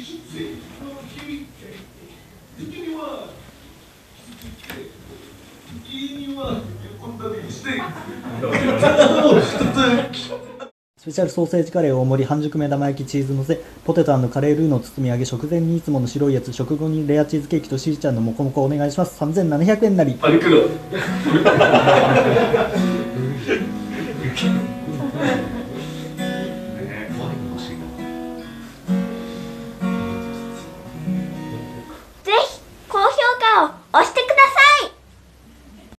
スペシャルソーセージカレー大盛り、半熟目玉焼きチーズのせ、ポテト&カレールーの包み揚げ、食前にいつもの白いやつ、食後にレアチーズケーキとしーちゃんのもこもこお願いします。3700円なり。 あれ黒